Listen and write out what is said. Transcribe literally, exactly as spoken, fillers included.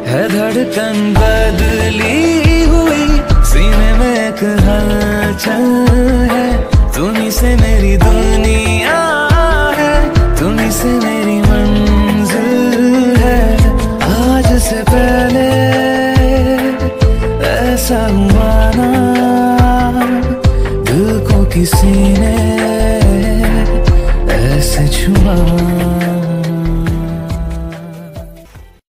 है धड़कन बदली हुई, सीने में एक हलचल है। तुम्हीं से मेरी दुनिया है, तुम्हीं से मेरी मंजिल है। आज से पहले ऐसा हुआ ना, दिल को किसी ने ऐसे छुआ।